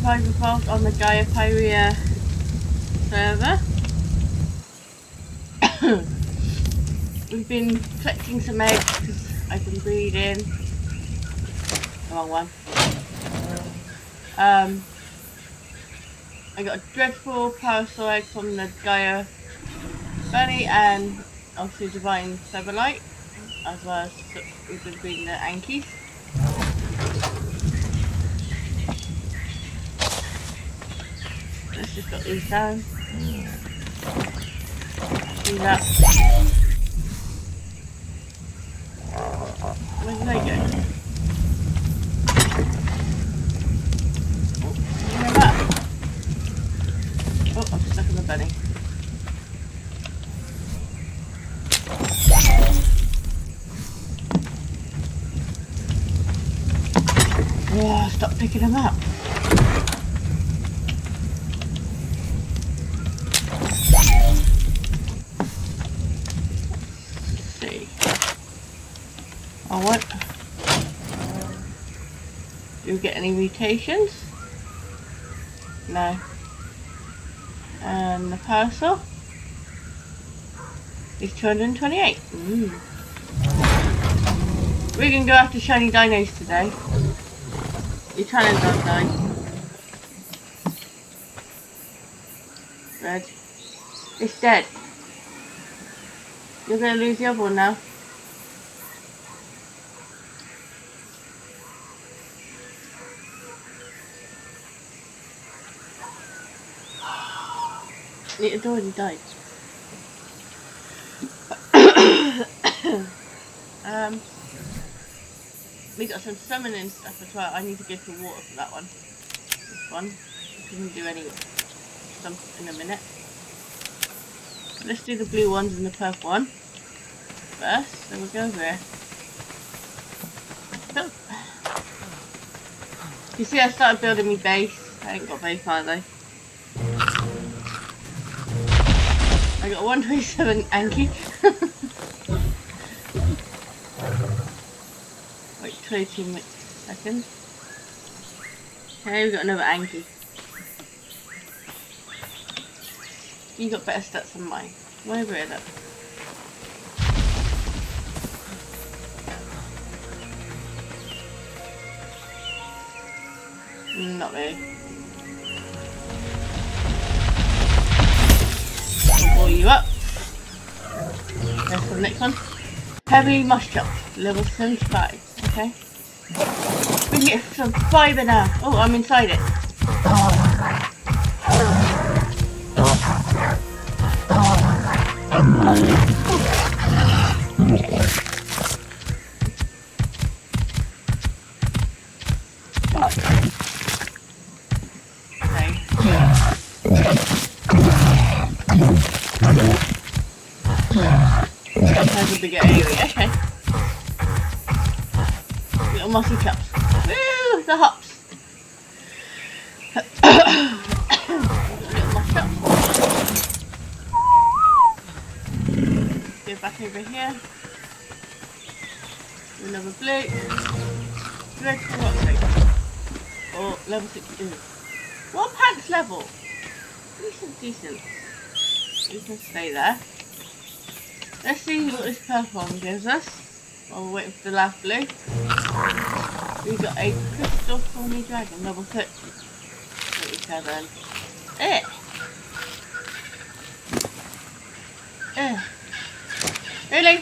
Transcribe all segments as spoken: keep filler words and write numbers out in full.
private vault on the Gaia Pyria server. We've been collecting some eggs because I've been breeding. The wrong one. Um, I got a dreadful parasol egg from the Gaia bunny and obviously divine featherlight, as well as we've been breeding the Ankies. Let's just got these down. Do that. Where did they go? Oh, you know that? Oh, I'm stuck in the bunny. Oh, stop picking them up. I want. Do we get any mutations? No. And the parasol is two hundred twenty-eight. Mm. We're gonna go after shiny dinos today. Your challenge don't die. Red. It's dead. You're gonna lose the other one now. It had already died. um, we got some summoning stuff as well. I need to go to water for that one. This one. We can do any some in a minute. Let's do the blue ones and the purple one first. Then we'll go over here. Oh. You see, I started building my base. I ain't got very far though. I got one twenty-seven Anki. Wait, twenty-two seconds. Okay, we got another Anki. You got better stats than mine. Where over here though? Not really. Pull you up. There's the next one. Heavy mush chop, level seventy-five. Okay. We can get some fibre now. Oh, I'm inside it. There's a bigger area, okay. Little mossy chops. Woo! The hops! Little moss chops. Go back over here. Do another blue. Dreadful rock tape. Or level sixty-two. What pants level? Decent, decent. You can stay there. Let's see what this purple one gives us while we're waiting for the last blue. We've got a crystal thorny dragon, level thirty-seven. Eh! Eh! Really?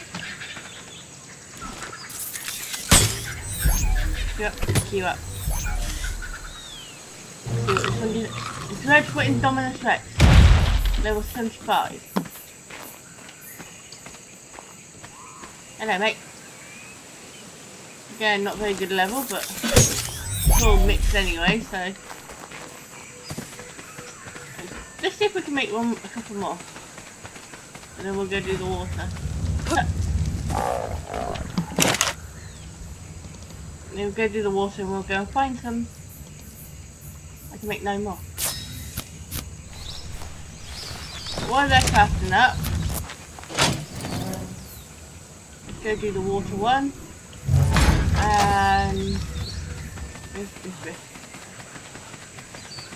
Yep, queue up. Let's see what this one gives. Dreadful Indominus Rex, level seventy-five. Hello mate. Again, not very good level, but it's all mixed anyway, so let's see if we can make one a couple more. And then we'll go do the water. And then we'll go do the water and we'll go and find some. I can make nine more. While they're crafting up, go do the water one, and where's this bit?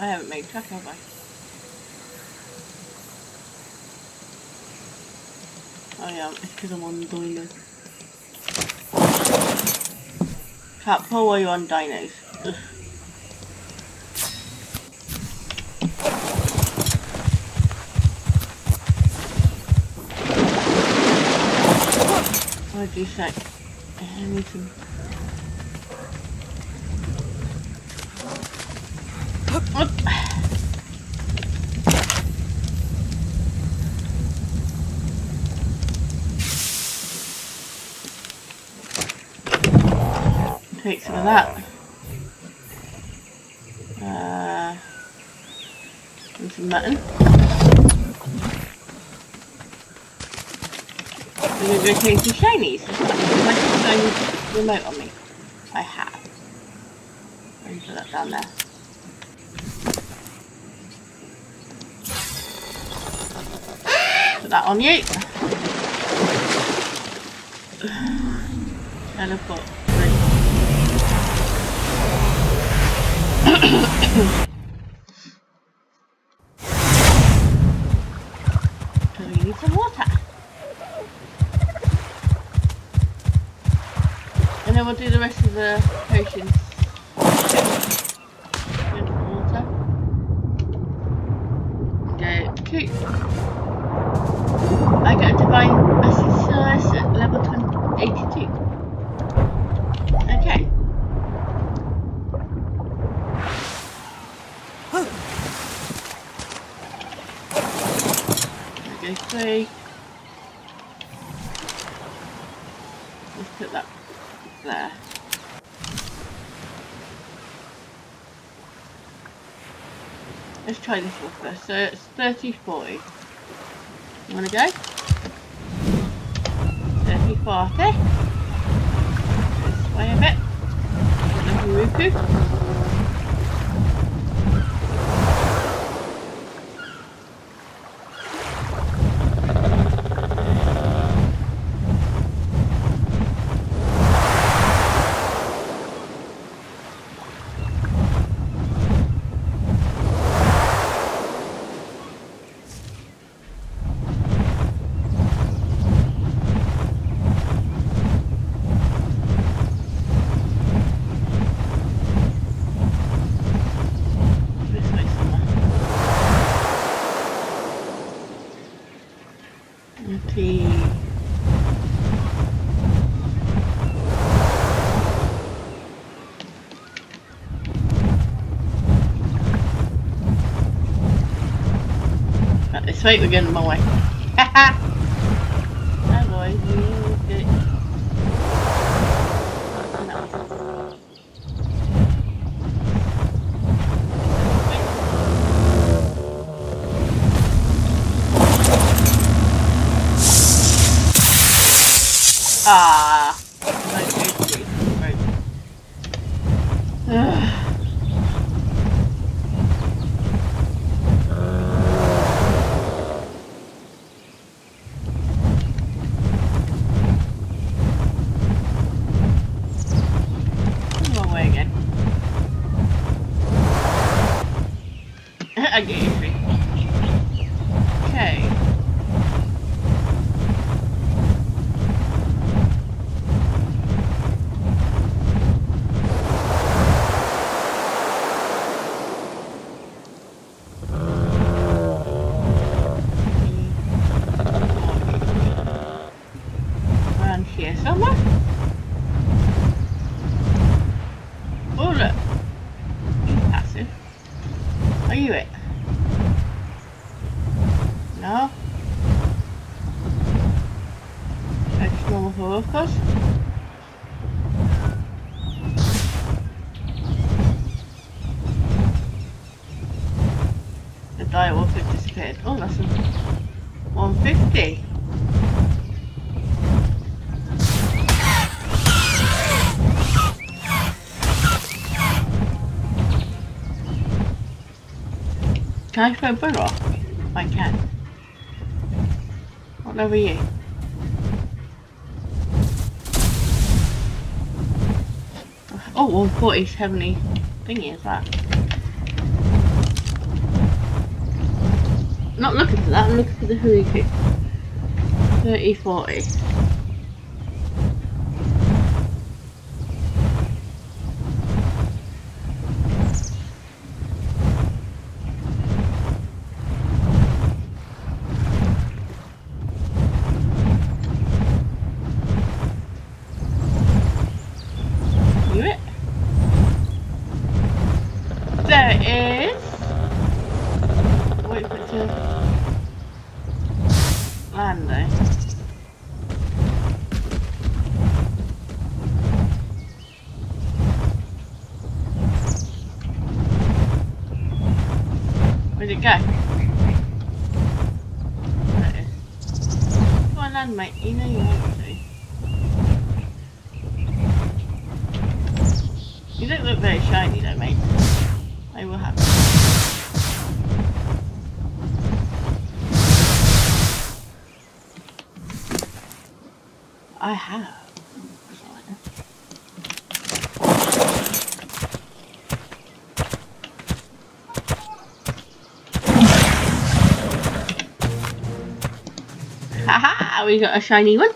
I haven't made track, have I? Oh yeah, it's because I'm on dinos. Can't pull while you're on dinos. Ugh. What do you say? I need some. Up. Take some of that. Uh, and some mutton. We're going to go change some shinies. I just remote on me. I have. Let me put that down there. Put that on you. Teleport. So we need some water. And then we'll do the rest of the potions. Good water. Go two. I got a divine basilisk at level eighty-two. Okay. There go three. Let's put that there. Let's try this one first. So it's thirty forty. You wanna go? thirty forty. This way a bit. Ruku. Okay. Right, this way we're going my way. Haha! Hi boys, you good. Ah, my good. Right. Wrong way again. I get you free. Okay. Here somewhere. Oh look, he's passive. Are you it? No. That's normal for of course. The direwolf has disappeared. Oh, that's a one fifty. Can I throw a burrow off? I can. What level are you? Oh, one forty, seventy thingy is that? not looking for that, I'm looking for the Hurricane. thirty, forty. Hear it? There it is. Wait for it to land though. Where'd it go? There it is. Come on, land, mate. You know you want to. You don't look very shiny though, mate. I will have it. I have. Haha, we got a shiny one.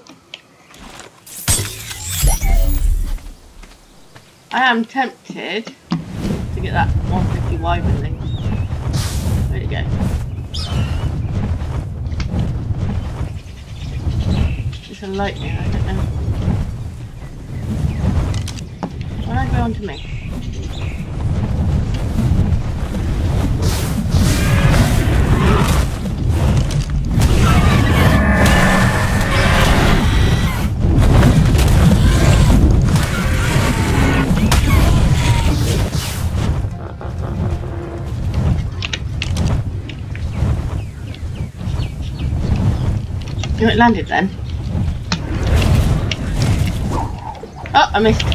I am tempted to get that one fifty wyvern thing. Where'd it go? It's a lightning, I don't know. Why don't I go on to me? Oh, it landed then. Oh, I missed it.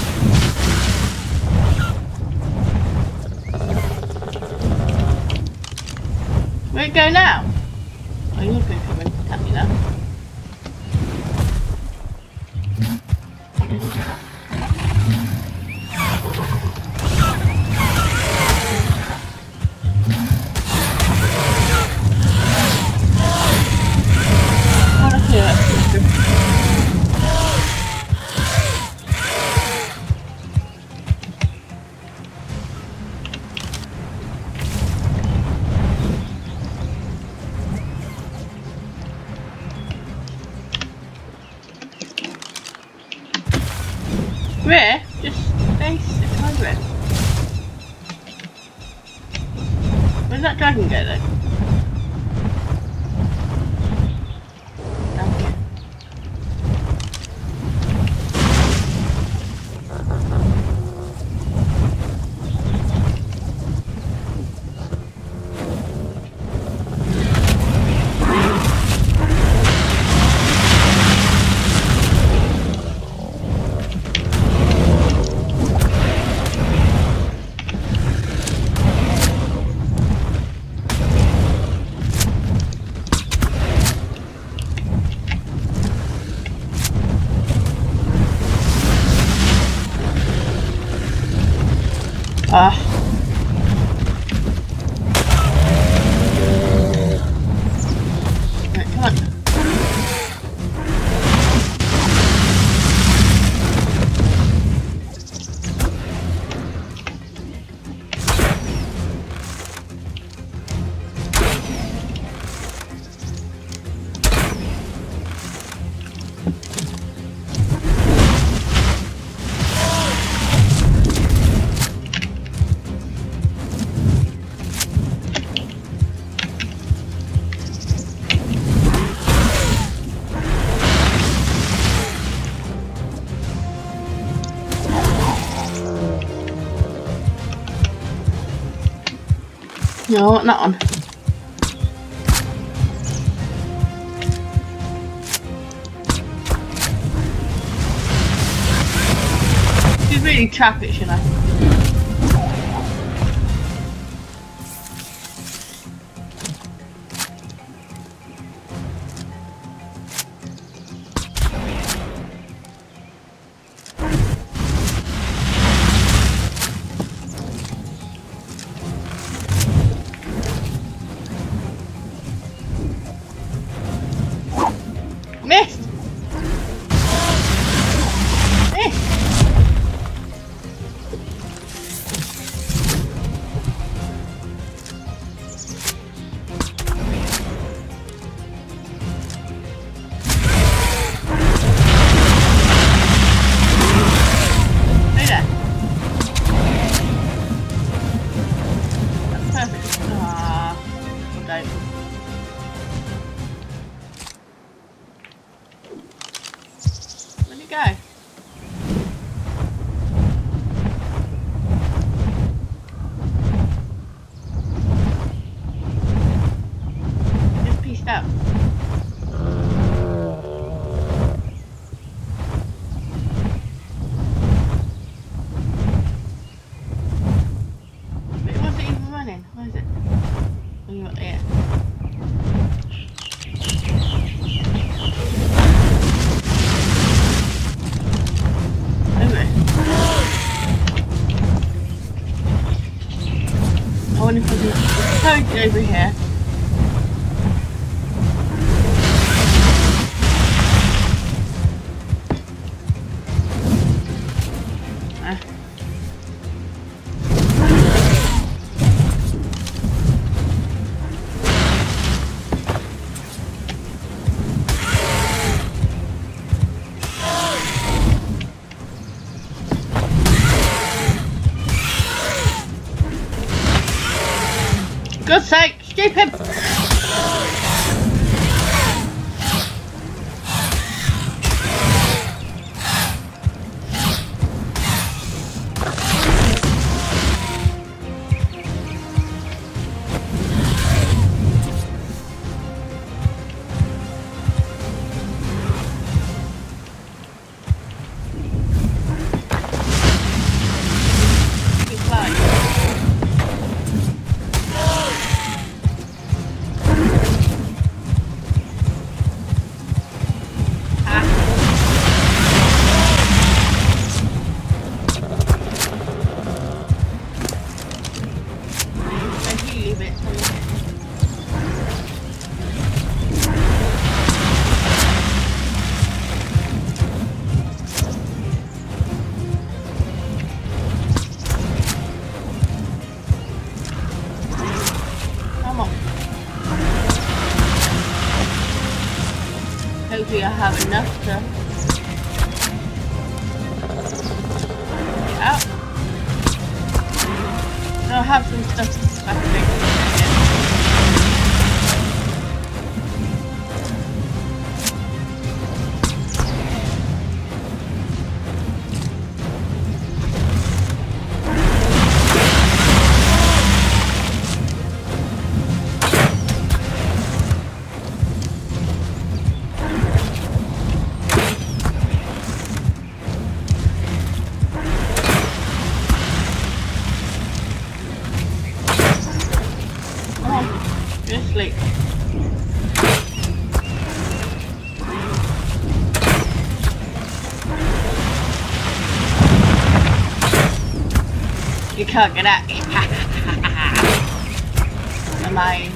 Where'd it go now? Oh, you're going to come and tap me now. Where? Just stay six hundred. Where'd that dragon go though? Down here. Ah. Right, come on. No, I want that one. She's really trap it, shouldn't I? Missed! Missed! Stay there. That's perfect. Ah, don't. Where'd it go? Just pieced out. But it wasn't even running. Where is it? Oh, you're up there. I wonder if I can code over here. Ah. God's sake, stupid! Hopefully I have enough to get out. So I have some stuff back there. Just sleep. You can't get at me. Am I?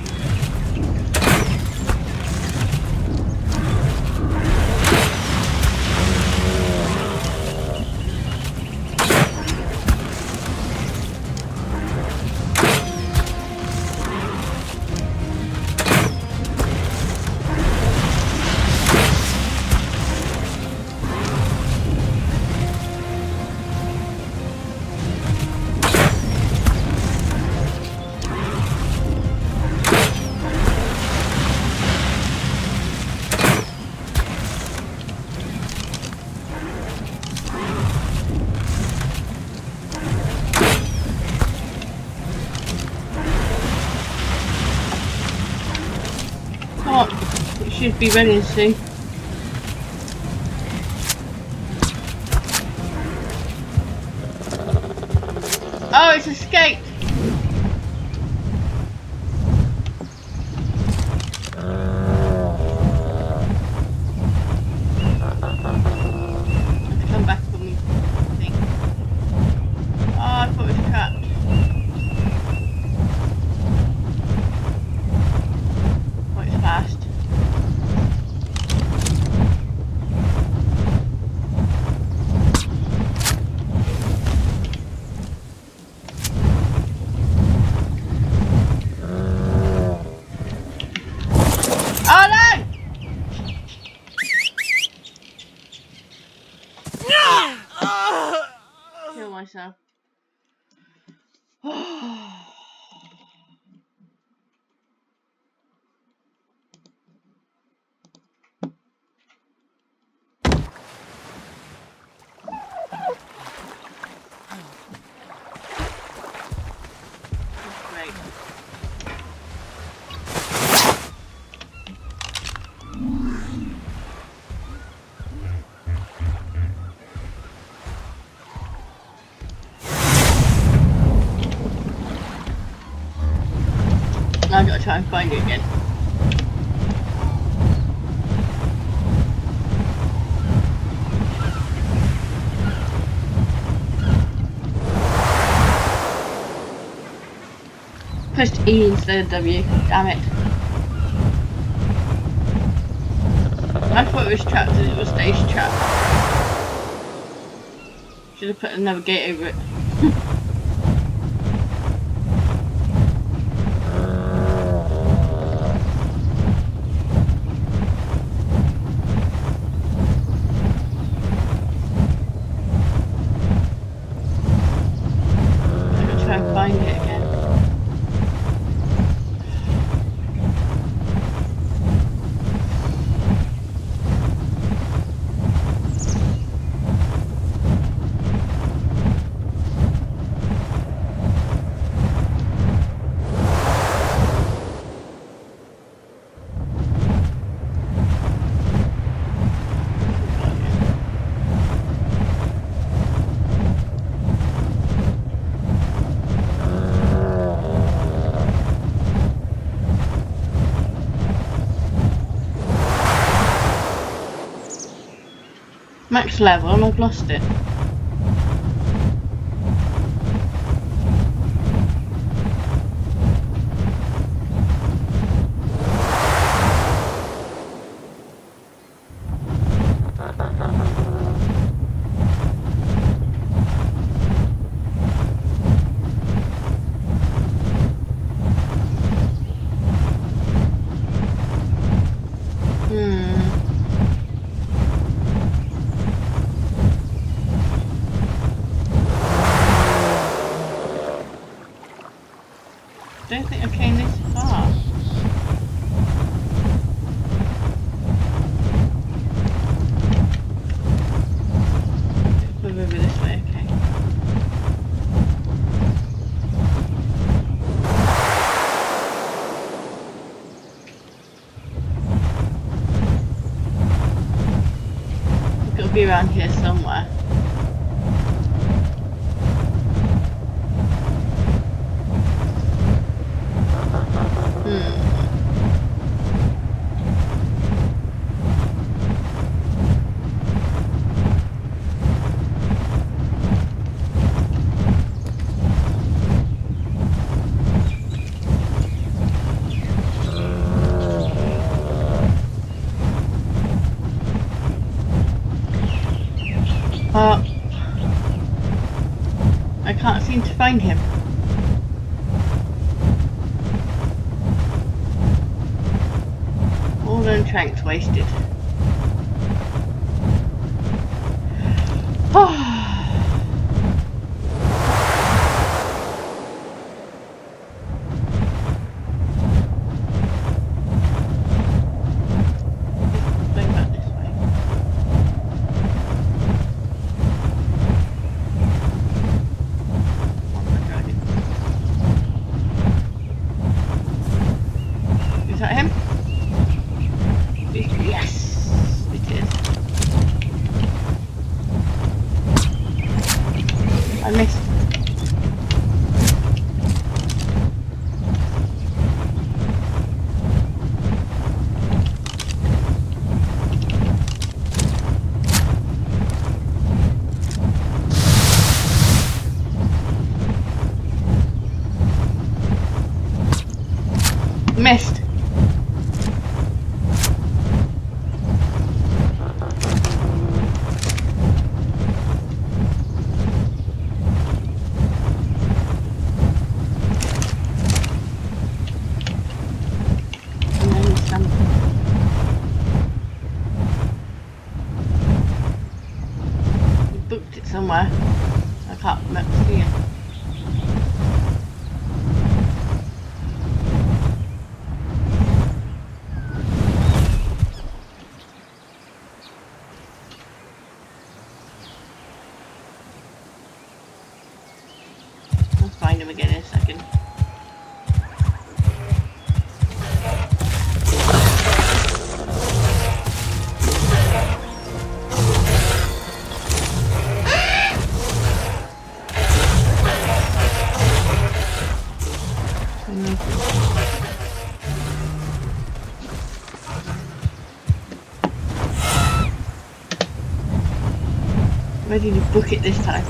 Oh, it should be ready soon. Oh, it's escaped. Let's come back for me, I think. Oh, I thought it was trapped. Fast. try and find it again. Pressed E instead of W, damn it. I thought it was trapped and it was stage trapped. Should have put another gate over it. I'm gonna try and find it again. Max level and I've lost it. I don't think I came this far. Move over this way, okay. It's got to be around here somewhere. Uh, I can't seem to find him. All them tranks wasted. Oh. Is that him? Yes, it is. I missed. Missed. Booked it somewhere. I can't remember see it. I'll find him again in a second. Ready to book it this time.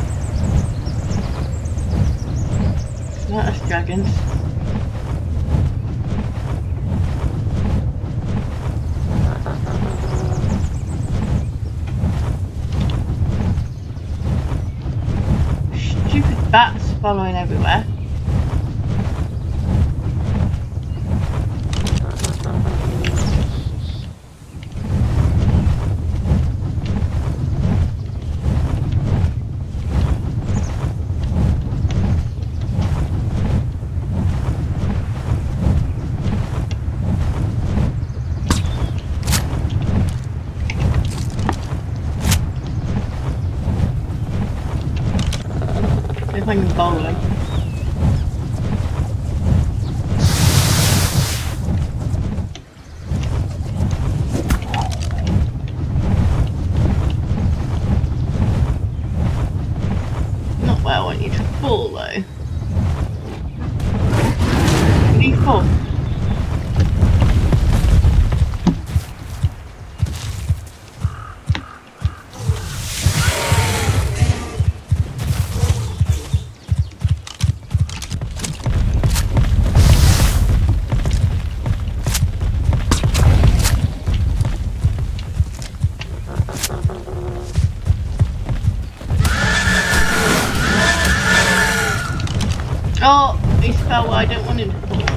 Not us dragons. Stupid bats following everywhere. If I can bowl them. Not where I want you to fall though. Where do you fall? Oh, he fell where I don't want him to fall.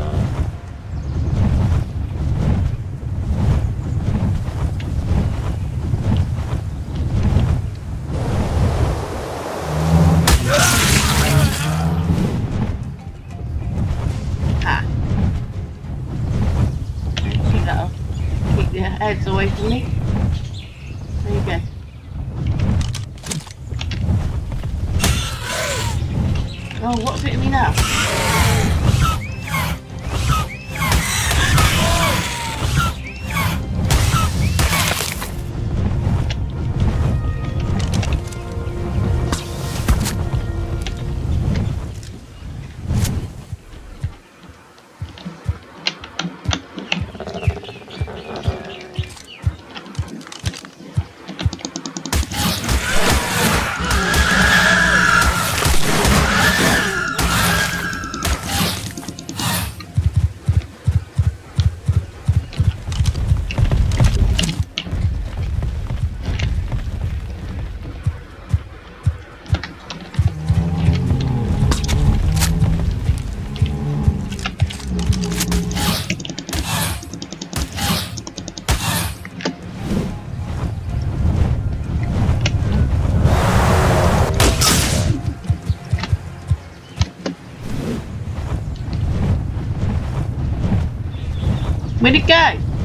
Ah. See, that'll keep the heads away from me. There you go. Oh, what's hitting me now? Where'd it go?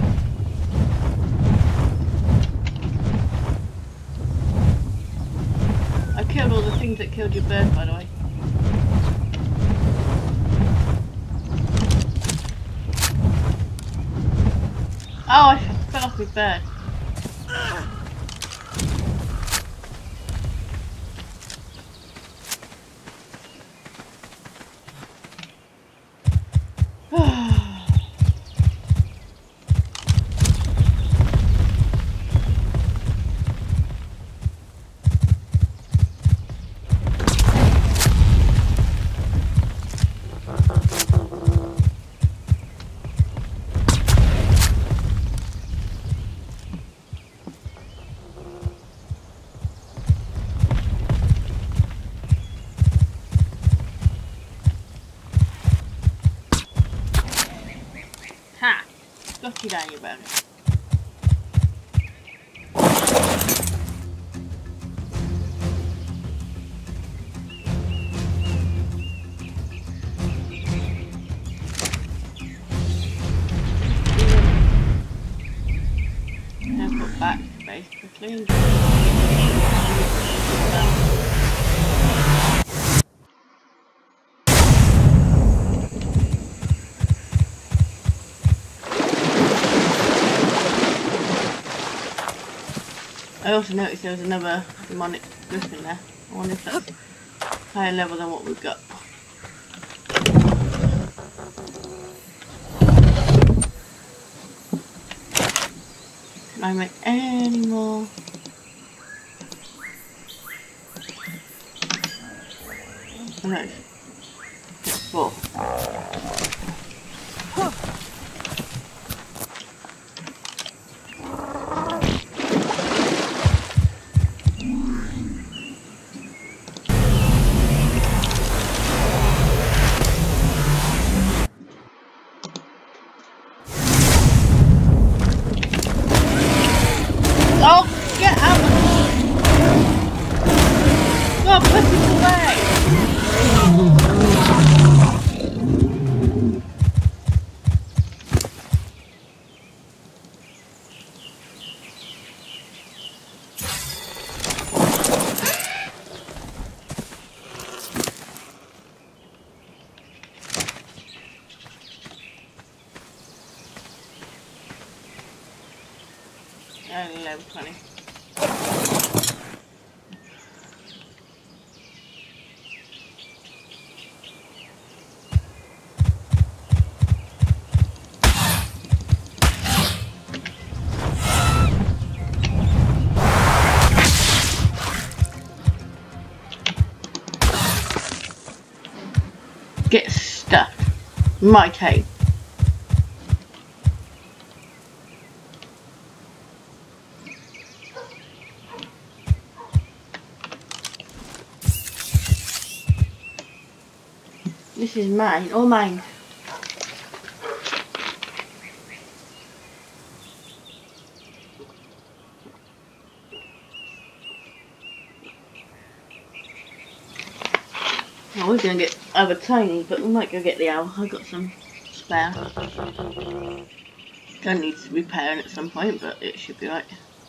I killed all the things that killed your bird, by the way. Oh, I fell off my bird. Ha! Got you down your bone. Now put back to base quickly. I also noticed there was another demonic griffin there. I wonder if that's higher level than what we've got. Can I make any more? No. Four. Oh, get out! God, put it away! Only level twenty. Get stuffed. My take. This is mine, all mine. I was going to get other tiny, but we might go get the owl. I've got some spare. Gonna need repairing at some point, but it should be right.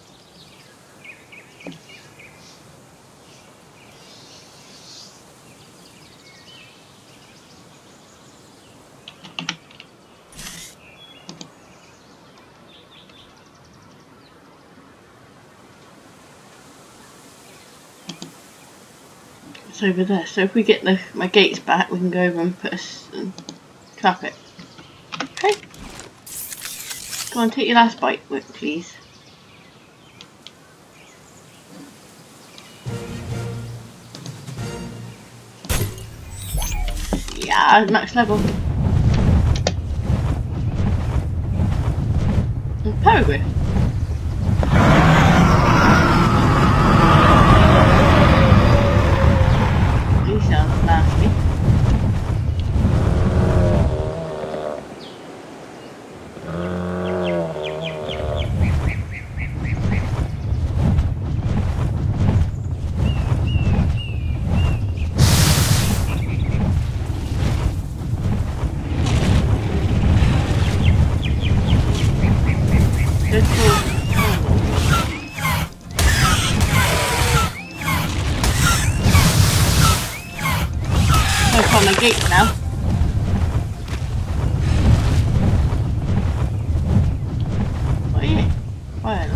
It's over there, so if we get the my gates back, we can go over and put us and trap it. Okay. Go on, take your last bite, please. Yeah, max level. And paragraph. He sounds nasty. On the gate now. Oh yeah. Well.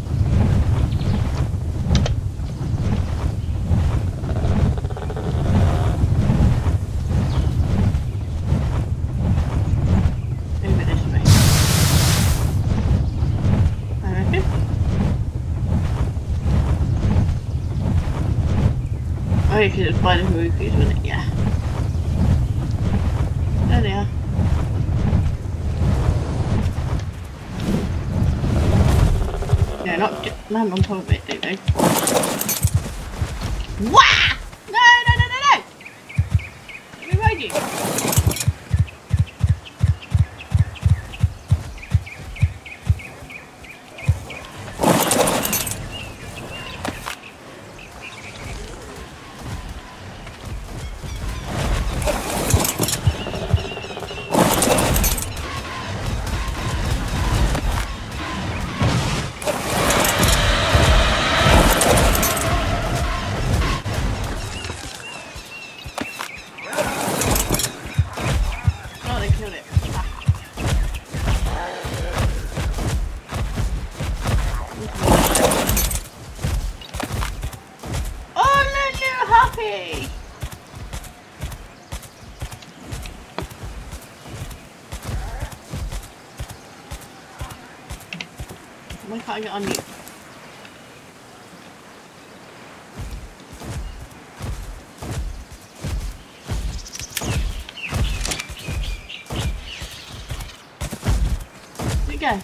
Over this way. I reckon. Oh yeah, because it's by the rupees, wasn't it? Yeah. There they are. Yeah, not land on top of it, don't they? Wah! No, no, no, no, no! Let me ride you. Why can't I get on you? go?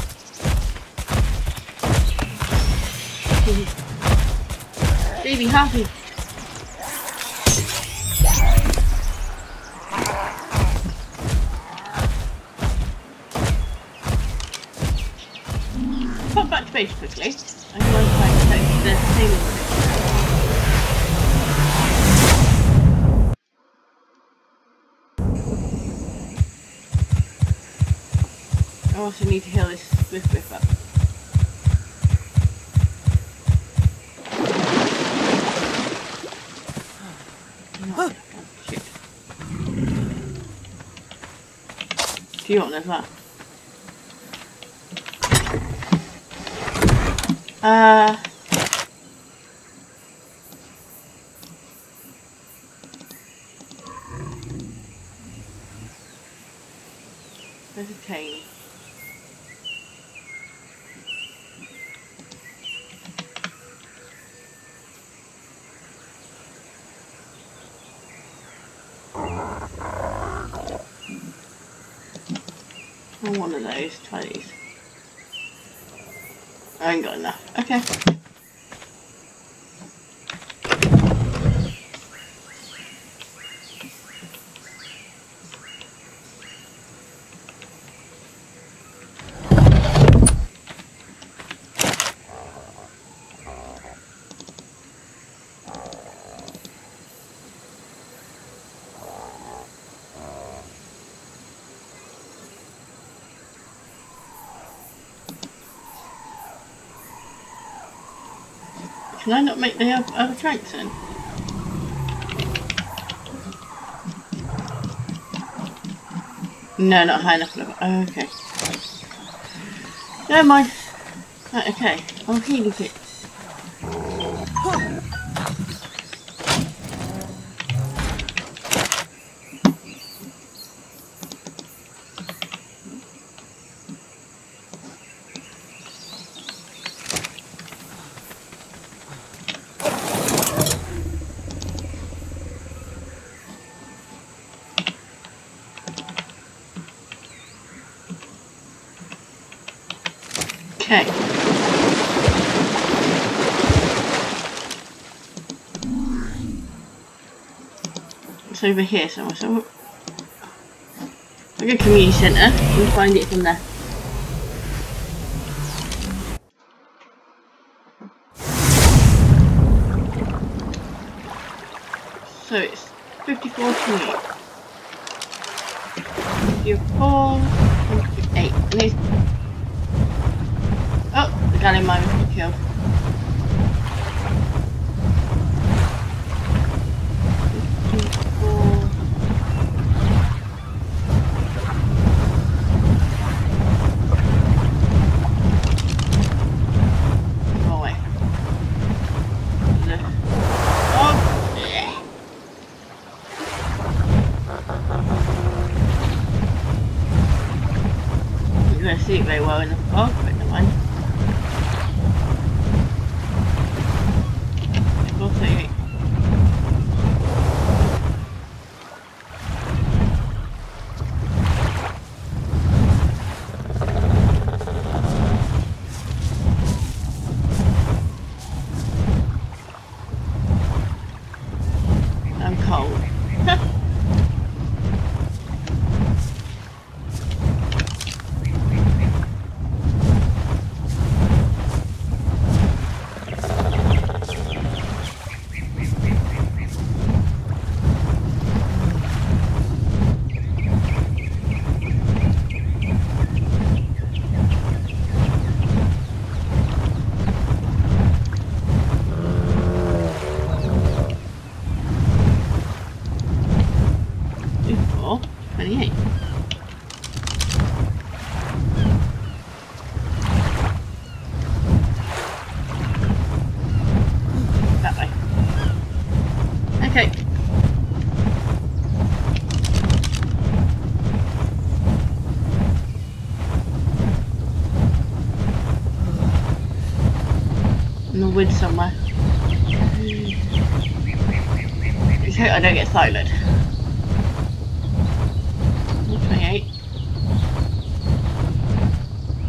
Baby happy. Pop back to base quickly. I'm going to try to take the sailing. I also need to heal this swift whip up. Oh, shit. Do you want as well? Uh there's a chain. Oh, one of those. Try these. I ain't got enough. Okay. Can I not make the other tracks in? No, not high enough level. Oh, okay. Never mind. Right, okay. I'll heal it. Okay. It's over here somewhere, so I'll go to community centre and find it from there. So it's fifty-four twenty-eight. fifty-four twenty-eight. And it's oh, the guy in mine was killed. See it very well in the fog, but never mind. We'll see. I'm cold. twenty-eight. That way. Okay. In the wood somewhere. Let's hope I don't get siloed. twenty-eight.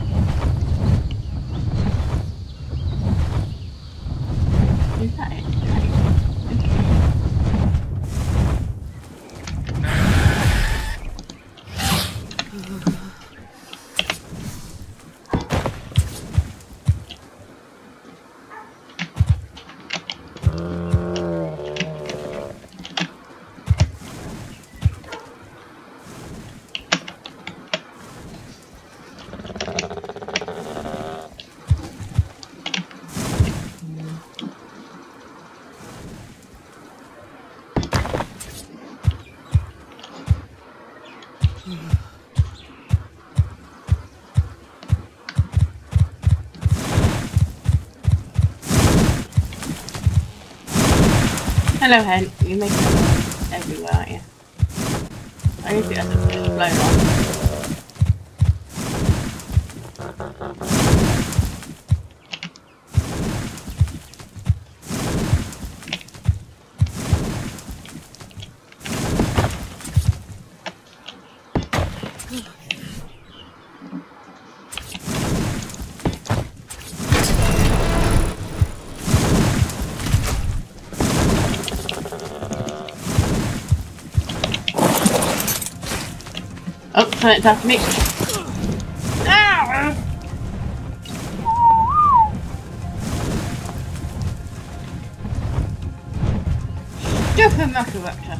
Hello, hen. You're making noise everywhere, aren't you? I hope it hasn't just blown off. Oh, something's after me. Ah! Stupid Macroraptor.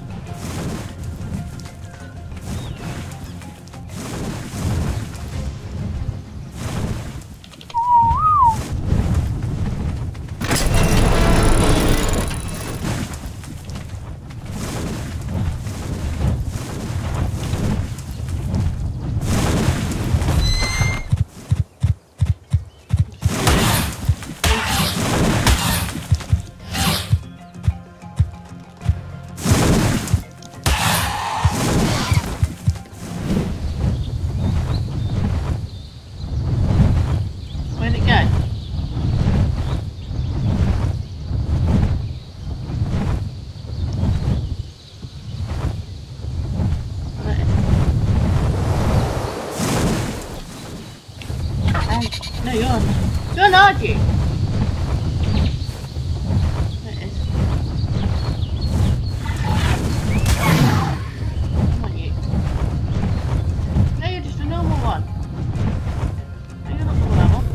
Where'd it go? No, you're on. You're on, aren't you? There it is. Come on, you. No, you're just a normal one. No, you're not normal level.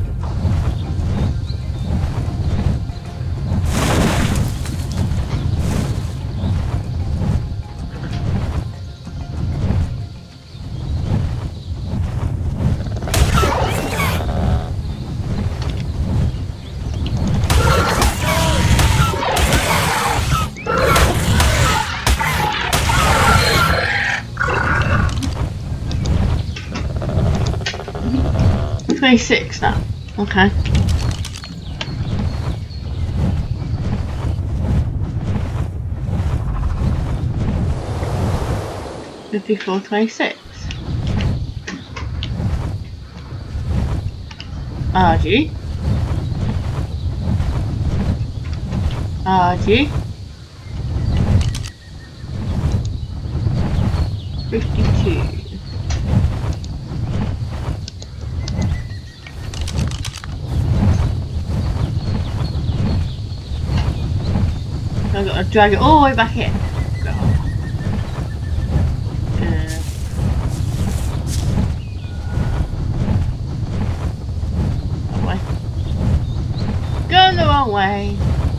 twenty-six now. Okay. fifty-four, twenty-six. R G. R G. fifty-two. I've got to drag it all the way back here. God. Uh, wrong way. Going the wrong way.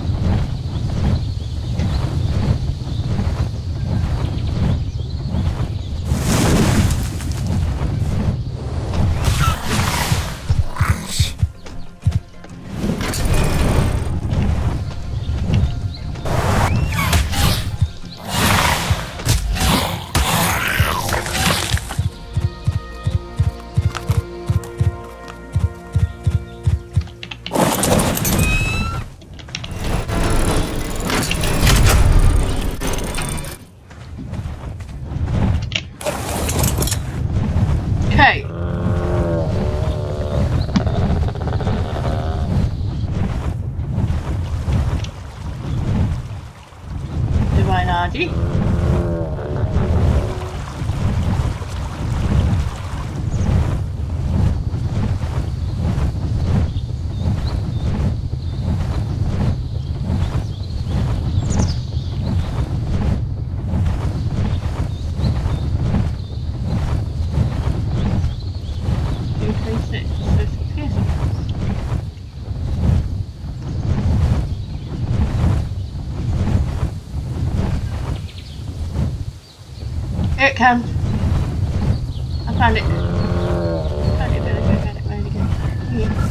Okay. Divine R G. Here it comes. I found it. I found it. Where did it go? Found it. Where did it go? Here.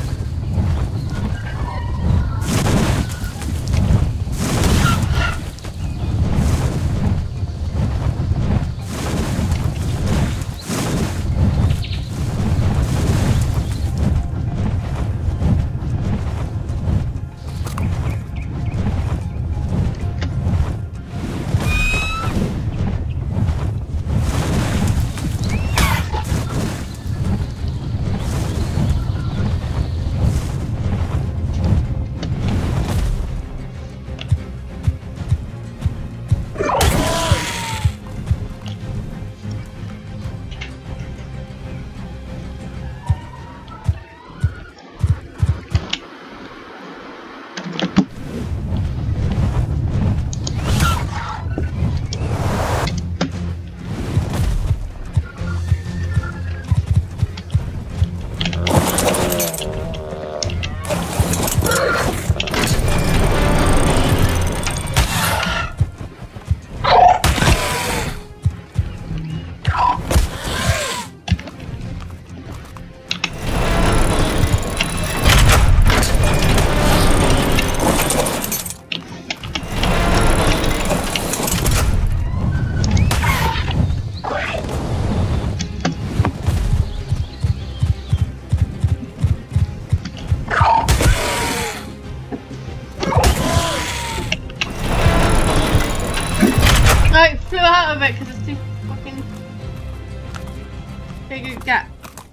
out of it because it's too fucking big a gap.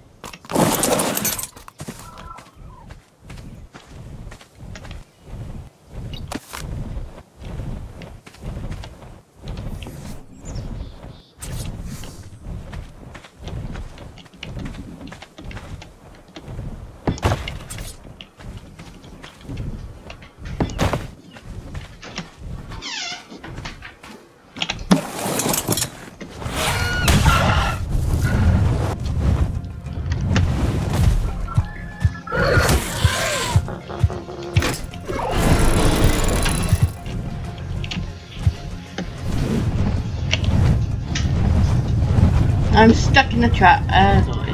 I'm stuck in the trap, as always.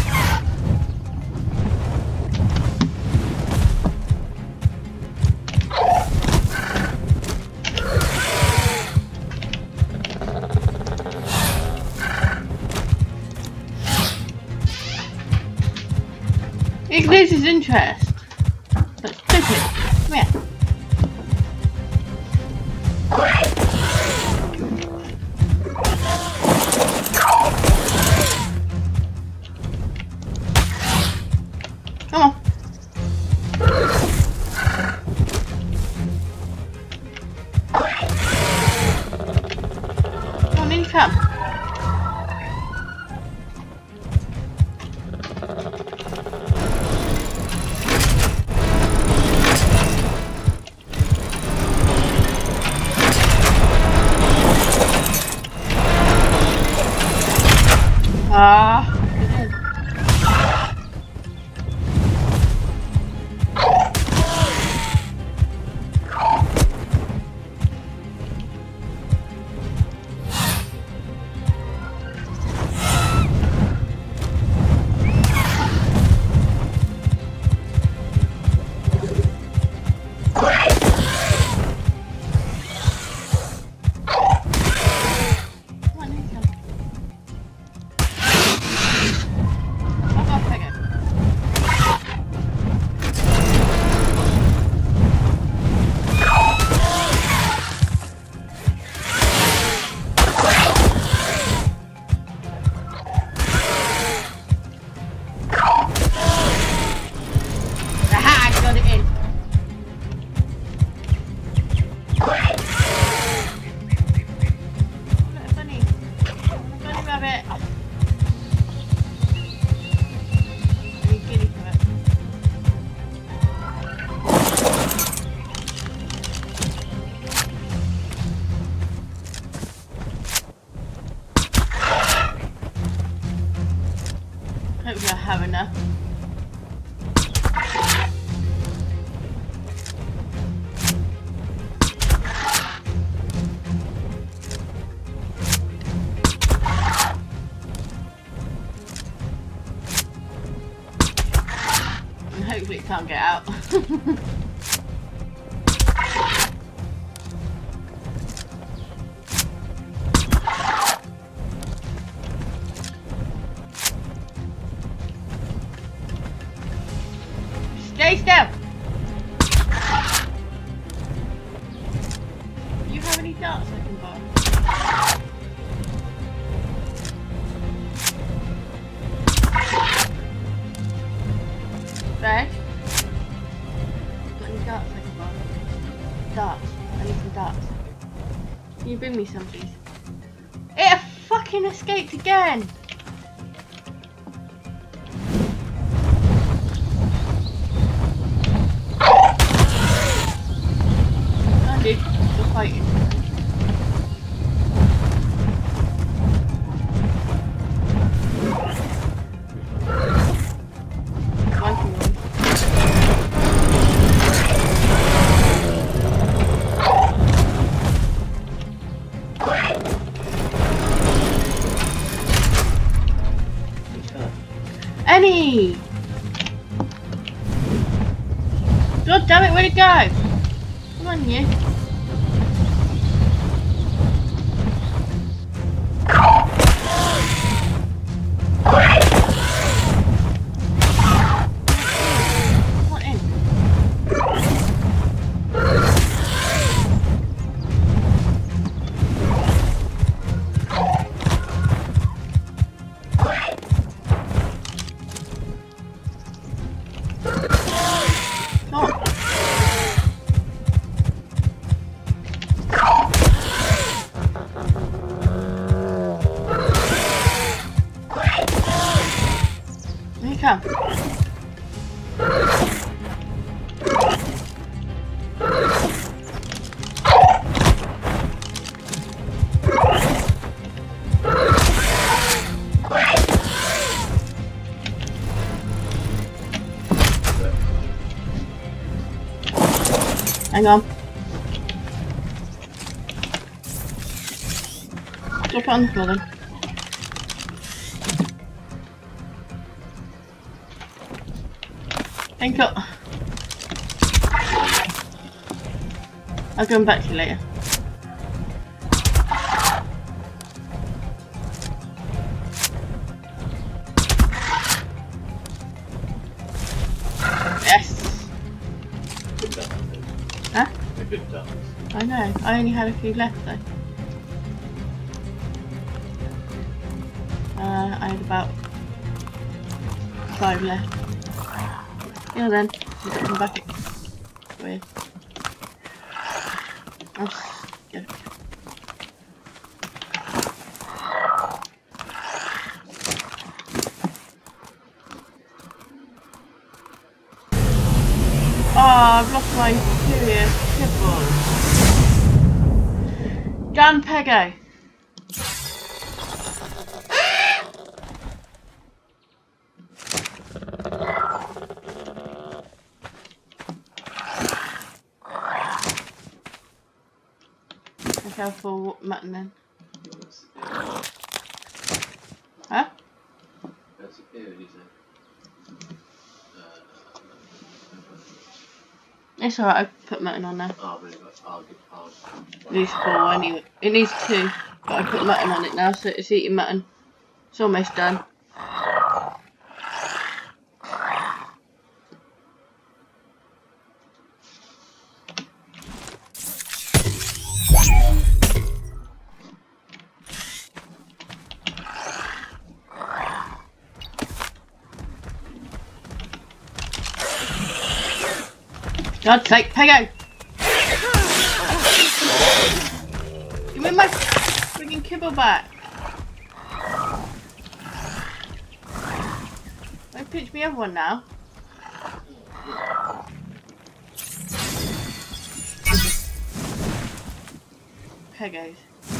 He loses interest. But stupid. Come here. Come on. Come on, in you come. Ah. Hopefully I have enough. And hopefully it can't get out. Stay still! Do you have any darts I can buy? Reg? Got any darts I can buy? Darts. I need some darts. Can you bring me some, please? It fucking escaped again! Dude, you're fighting. One for one. Annie! God damn it, where'd it go? Come on, you. Hang on. Drop it on the floor then. Thank you. I'll come back to you later. Yes. Good dance. Huh? A good dance. I know. I only had a few left though. Uh, I had about five left. Yeah then, just come back. Weird. I'm scared. Oh, I've lost my pyria kibble. Damn Pego. Careful mutton then. Huh? That's a period, isn't it? It's alright, I put mutton on there. Oh, really? I'll get I'll It needs four anyway. It needs two. But I put mutton on it now, so it's eating mutton. It's almost done. God's sake, Pego! Give me my friggin' kibble back! Don't pinch me other one now. Pegos.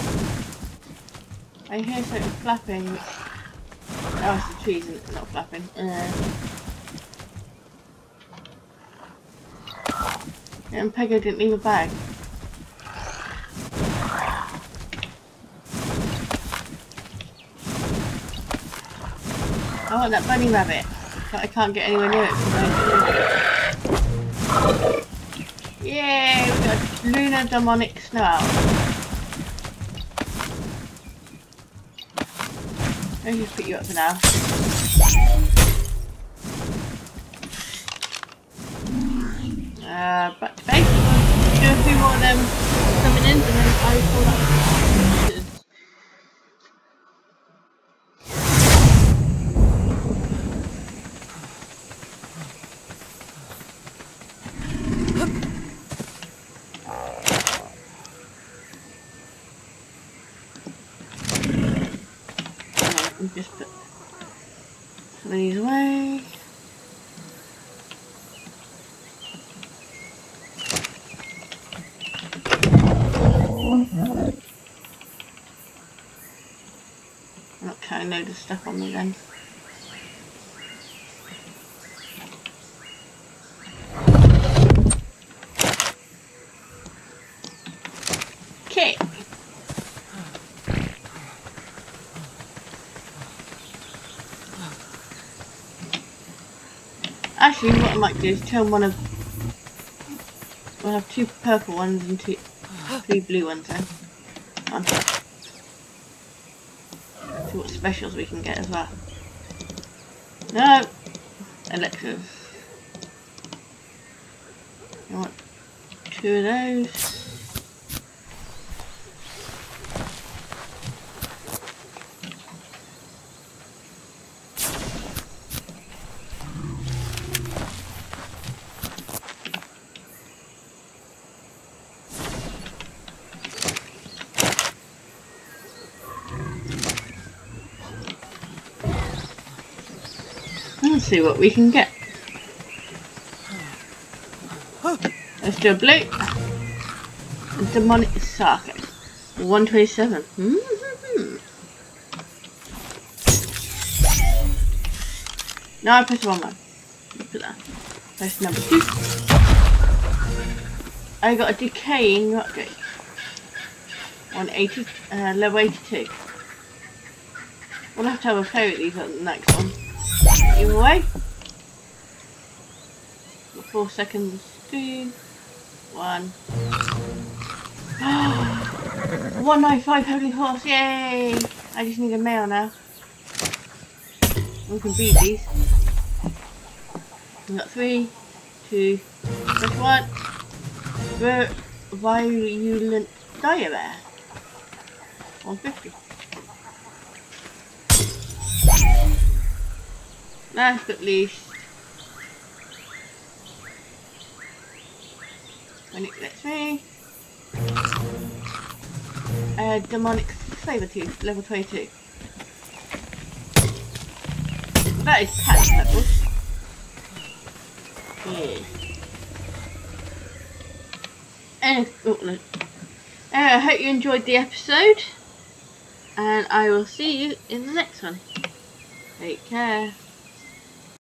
I hear something flapping. Oh, it's the trees and it's not flapping. Uh. And Pego didn't leave a bag. I want that bunny rabbit, but I can't get anywhere near it. Yay! We got a lunar demonic snow owl. Let me just put you up for now. Uh, back to base. Do a few more of them coming in, and then I pull up. And just put some of these away. Okay, load of stuff on me then. Okay. Actually, what I might do is turn one of. We'll have two purple ones and two, three blue ones then. On. See what specials we can get as well. No! Elixir. I want two of those. Let's see what we can get. Let's do a blue. A demonic socket. one twenty-seven. Mm-hmm. No, I pressed the wrong one. Put that. Press number two. I got a decaying rocket. On eighty, uh, level eighty-two. We'll have to have a play with these on the next one. Either way. Four seconds. Two. One. one ninety-five Holy Horse, yay! I just need a male now. We can beat these. We got three, two, just one. Vir virulent diarrhea. one fifty. Last but least. When it gets me. Uh, demonic saber tooth, level twenty-two. That is patch level. Yeah. And, oh, no. uh, I hope you enjoyed the episode. And I will see you in the next one. Take care.